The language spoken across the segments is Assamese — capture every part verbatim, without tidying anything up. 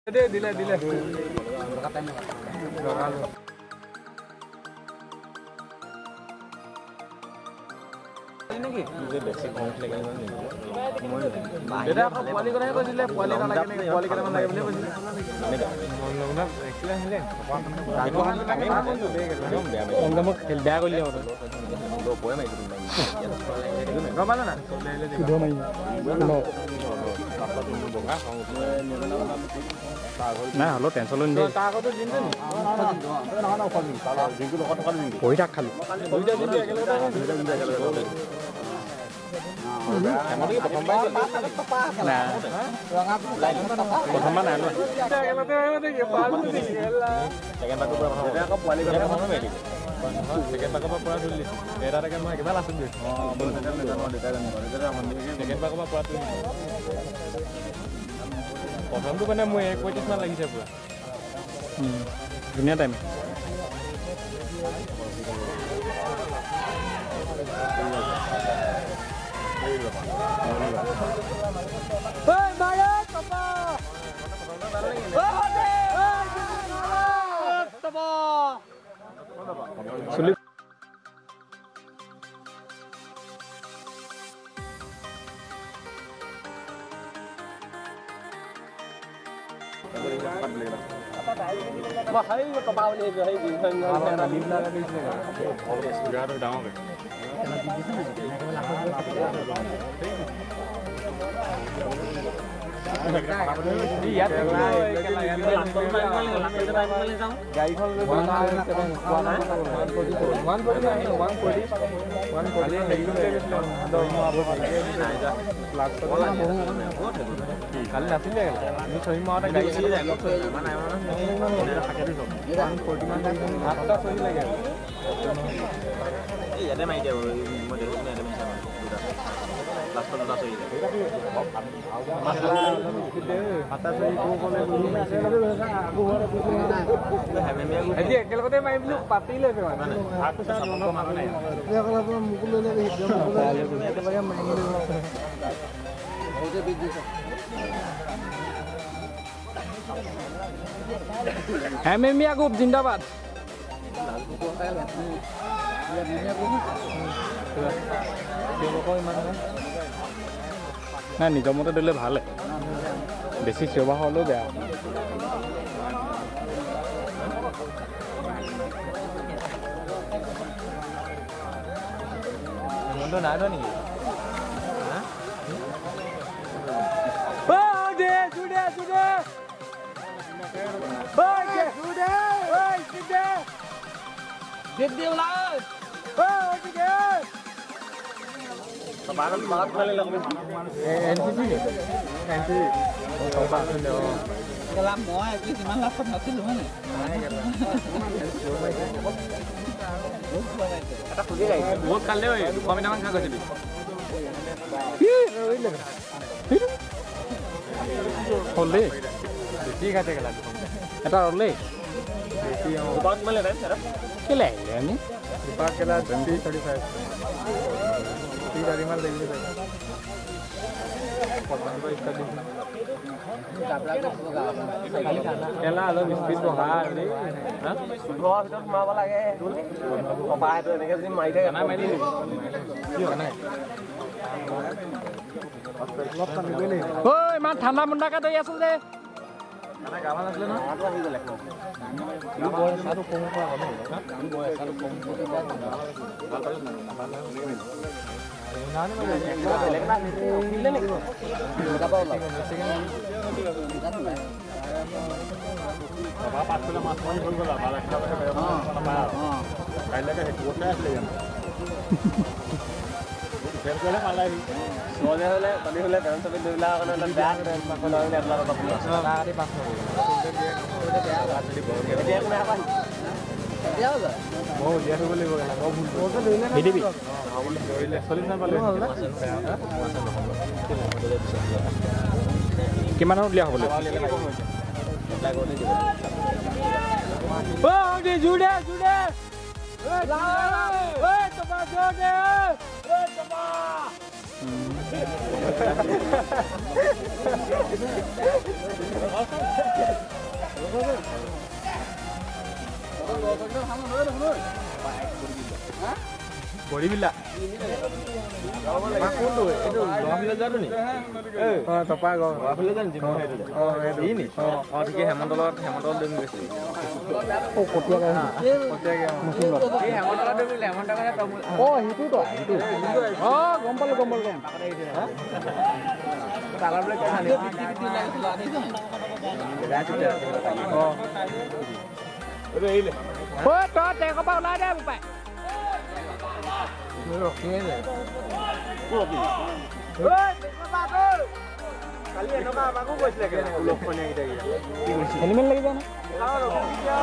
Dia dile dile. Ini ki? Ini basic komplek ini nih. Beda apa kuali kau ni kau dile kuali kau lagi ni kuali kau mana lagi boleh boleh. Mana mana eklan ni. Aku kan kami pun tu deh. Orang kamu khel bag kau lihat orang. Dua poin macam tu. Kau mana nak? Dua main. No. Nah, lo tension lo ni. Tak kau tu jindu ni. Nah, nah, kau ni. Kalau jindu lo kau tu kau ni. Koi tak kali. Koi tak jindu eklan orang. Koi tak jindu eklan orang. Kamu ni pertama baik nah, pertama mana lu? Kalau tu apa tu? Palu tu lah. Jangan pakai berapa? Jadi aku balik berapa mana balik? Jangan pakai berapa dulu. Era ada kan mana kita langsung dulu. Oh, boleh kan? Boleh kan? Jangan pakai berapa dulu. Pertama tu mana muai kau cuma lagi siapa? Hmm, dunia time. Hei, balik apa? Apa? Sulit. Wah, hari ini kau bawa ni je, hari ini. Kalau lim lah ni je. Oh, sudah ada dah. Iya, ada main dia, model ni ada macam sudah. Last one last ini. Masalah kita atas ini kau boleh beli. Aku harus beli. Jadi kalau kita main dulu pati le mana? Aku sana mana mana ya? Ya kalau aku mukul le hidup mukul le. Kita bayar main dulu. Oke bisnis. M M A Group जिंदाबाद. না নিজৰ মতে দিলে ভালে বেছি সেৱা হ'লেও বেয়া মনটো নাই ন নেকি হা ও দে জুডে জুডে ও দে জুডে ও জুডে দে দে লা ও জুডে Sebarang banget kali lah. N C C ni, N C C. Oh, bagus ni. Kalau mau, aku cuma lapar nak tu mana? Kata pergi lagi. Buat kali ni, kau minat mana kau jadi? Oleh. Besi kata kalau. Kata oleh. Besi yang. Buat mana dah? Kela ni. Buat kela twenty thirty five. Ini dari mana lagi tu? Potong tu ikat di. Kela lo biskuit tu hal ni. Hah? Dua itu semua apa lagi? Apa itu? Ni kan ni mai deh. Mana mai ni? Mana? Lokkan ni boleh. Hoi, mana thanda munda ka tu ya sul deh. Mana kawan asal na? Apa ni boleh? Ini boleh satu kong apa? Ini boleh satu kong. Nani mana? Lekna ni, pilih ni. Berapa orang? Berapa pula masuk ni pun bola, balik kita berapa? Berapa? Kali lagi dua belas lagi. Berapa malah? Soalnya le, tadi le dalam sampai dua lah kalau dalam dah dan kalau ni adalah berapa puluh? Nah, di pasar. Dia kena apa? Dia apa? Oh, dia tu boleh bukan? Oh, boleh. Oh, tu boleh. Ini bi. Ah, boleh. Boleh. Solid nak boleh. Gimana dia boleh? Oh, dia sudah, sudah. Eh, eh, cepat sudah. Eh, cepat. Hmm. Body bila. Makun tuh, itu dua bila jaru nih. Eh, oh topa go. Dua bila jaru jimu itu. Oh, ini. Oh, tiga Hemantolor, Hemantolor demi besi. Oh, kotia kan? Kotia kan? Musim lo. Ini Hemantolor demi Hemantolor kan tamu. Oh, itu tuh, itu. Oh, gombal gombal gom. Salah boleh kan? Oh. Udah ini. Oh, tuh, tengok apa lah deh, Pak. Bulok ni ni. Bulok ni. Oi, apa tu? Kalian nak apa aku buat lagi? Bulok mana kita ini? Ini mana lagi sana? Kalau dia.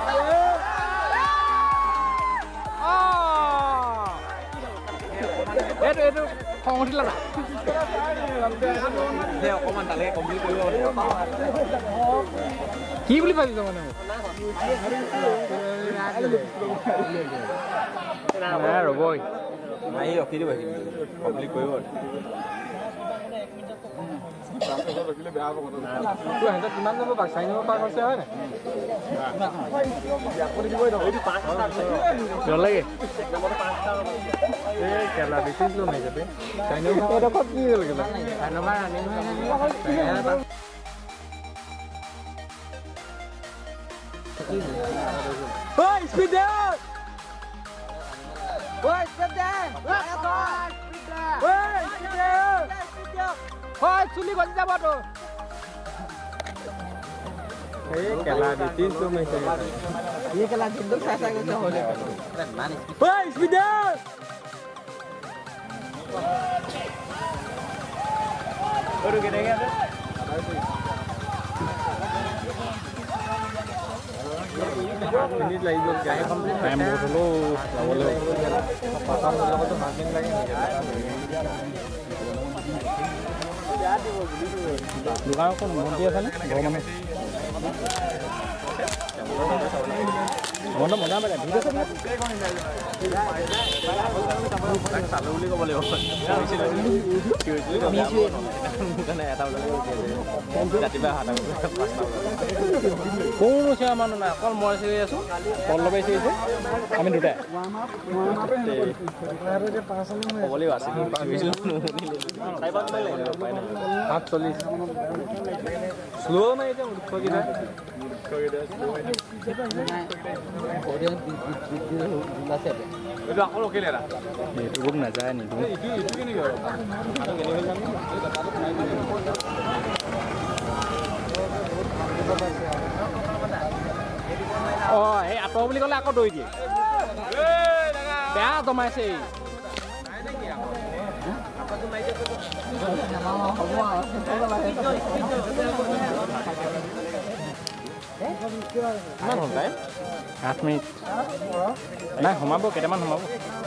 Ah. Itu itu kong di lah. Dia komen tak leh, komen tu. Kí beli pagi sama nama? Nah, roboi. Naik okey tu bagi. Public kau buat. Tu hendak di mana tu pak? Saya ni pak kau siapa ni? Jual lagi? Eh, kalau bisnis tu macam tu. Saya ni kau dapat ni lagi lah. Karena mana ni? Oi, speed down! Oi, speed down! Oi, speed down! Oi, suli kau tidak buat tu. Eh, kalau di tintu macam tu. Ini kalau tintu saya saya kita boleh. Oi, speed down! Baru kita ingat tu. Ini lagi juga gaya komplit. Time dulu, lawan lawan. Pasang dulu tu makin lagi. Luka kau monti apa ni? Bawa mana? Mana mana apa ni? Video sana. Selalu uli kau boleh buat. Misi. Bukan ayat tahu lagi. Jadi bah ada. Kau siapa mana nak? Kalau mau sih itu, kalau lebih sih itu, kami dulu. Boleh wasik. Hat solis. Slow mana itu? Kau kita. Kau kita. Orang di di nasi apa? Itu aku lokal era. Itu bukan nasi ni. Itu itu ni kau. Oh, eh, apa boleh kau lakukan doi dia? Bear tu masih. Apa tu masih tu? Mana hombai? आठ मिनट ना हमाब केटामान हमाब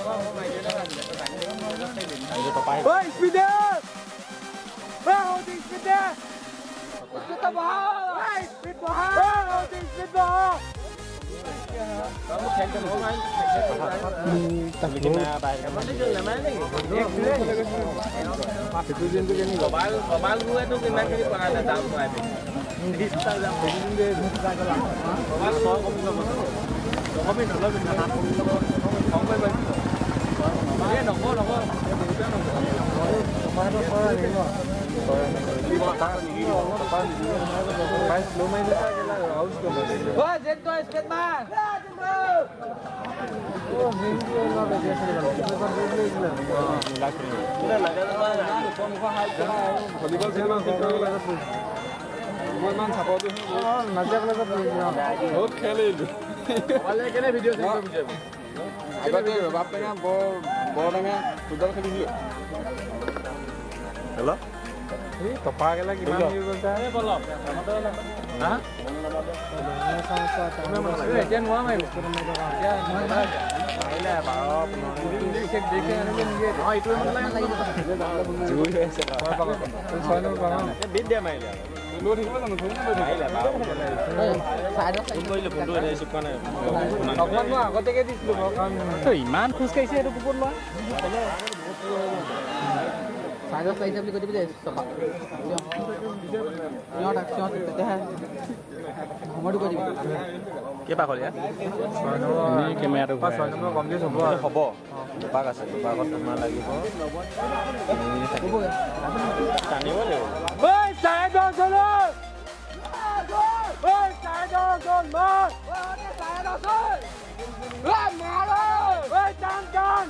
आइजो तपाई ओइ स्पिडर ओइ होदि स्पिडर स्पिड बहा ओइ स्पिड बहा ओइ होदि स्पिड बहा kamu खेलते हो भाई लेकिन मैं बाहर का मतलब जो लमा नहीं एक तो दिन तो नहीं मोबाइल मोबाइल हुआ तो कितना के पड़ा था दाम हुआ है डिजिटल दाम दिन दे मोबाइल सौ कम का có bên đó bên đó không quay bên cái đồng hồ đồng hồ phải nó phải gì mà đi mà ta đi đi phải phải lúc mấy đứa cái là ở chỗ này ôi dân tôi chết mà ô mình đi nó về cái này là cái con đi đi là là cái là cái là con có hai cái còn đi con xe mang cái là cái Bukan man siapa tu? Oh, nanti aku lepas ni. Oh, kali itu. Wala kena video sih tu macam. Agak tu, bapa ni bo bo ni sudah kali ni. Hello? Eh, topa ke lagi mana ni boleh? Eh, boleh. Hah? Ini sama-sama. Eh, jangan buat main. Ya, mana? Ini bawa. Ini cek dekat ni ni. Ah, itu yang mana lagi? Jauh ya, sebab. Soalnya bawa. Eh, beda main ya. Lu di mana tu? Main lah, bawa. Saya dah. Tunggu dulu, tunggu dulu, suka ni. Kapan mah? Kau tengok di situ. Tu iman, kus kaisi ada pukul lah. চাইডত লাগিছে বুলি কৈ দিবি দেই চকা সিহঁত সিহঁত তেতিয়াহে সময়টো কৈ দিবি কেইপাক হ'ল ইয়াত এনেই কেমেৰাটো ছয় নম্বৰ কমপ্লিট হ'ব হ'ব দুপাক আছে দুপাকত তোমাৰ লাগিব টানিব লাগিব ঐ চাৰে দহজন ঐ চাৰে দহজন মাৰ চাৰে দহজন ঐ মাৰ ঐ টান টান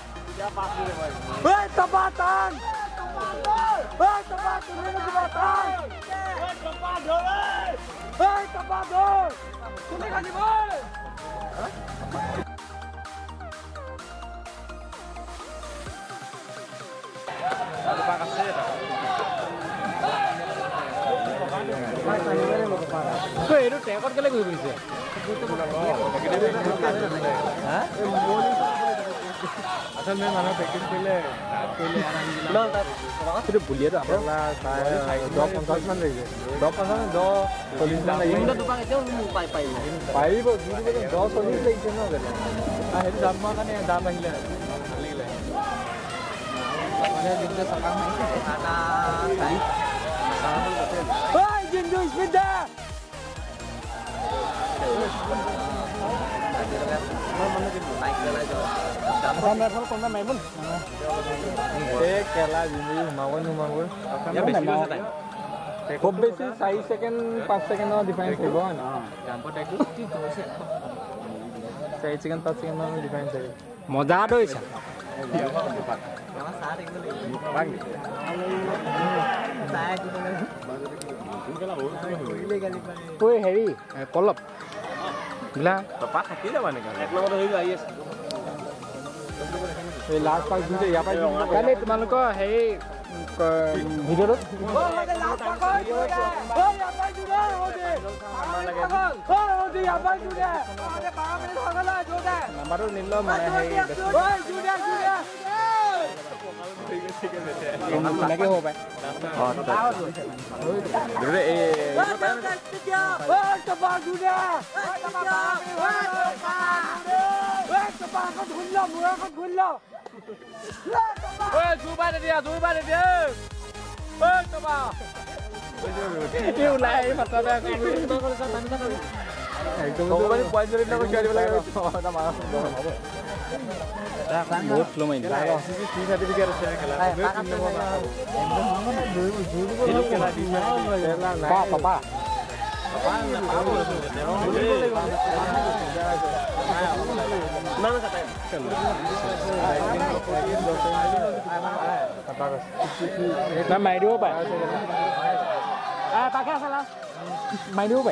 ঐ টপা টান ঐ টপা তুমি কিবা টান ঐ টপা ধৰে ঐ টপা ধৰ তুমি খালিব দুপাক আছে এটা এইটো ট্ৰেকত কেলে ঘূৰি ফুৰিছে আচলতে মানুহে প্ৰেক্টিচ কৰিলে সেইটো বুলিয়েতো আপোনাৰ চাৰে দহ পঞ্চাছ মান লাগিছে দহ পঞ্চাছ দহ চল্লিছ মান লাগিব পাৰিব দহ চল্লিছ লাগিছে ন সেইটো দাম হোৱাৰ কাৰণে দাম আহিলে ভাল লাগিলে মানে যিটো চকা Jindu sepeda. খুব বেছি চাৰি ছেকেণ্ড পাঁচ ছেকেণ্ডৰ ডিফাৰেঞ্চ থাকিব চাৰি ছেকেণ্ড পাঁচ ছেকেণ্ডৰ ডিফাৰেঞ্চ থাকিব মজা দৌৰিছা ঐ হেৰি পলপ বোলা টপা থাকি যাবা নেকি এক লগত হৈ আহি আছে এই লাষ্ট পাক দুইটা ইয়াৰ পৰা কালি তোমালোকৰ হেৰি ভিডিঅ'টোত নাম্বাৰটো নিল মানে হেৰি চিনাকি হ'ব পাৰে ওলাই বহুত শ্ল' মাৰি চাৰ্টিফিকেট আছে পাপা মাৰি দিব পাৰে মাৰি দিব পাৰে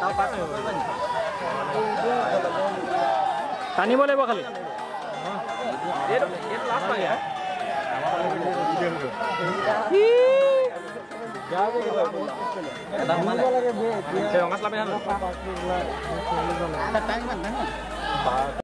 টানিব লাগিব খালি ৰঙা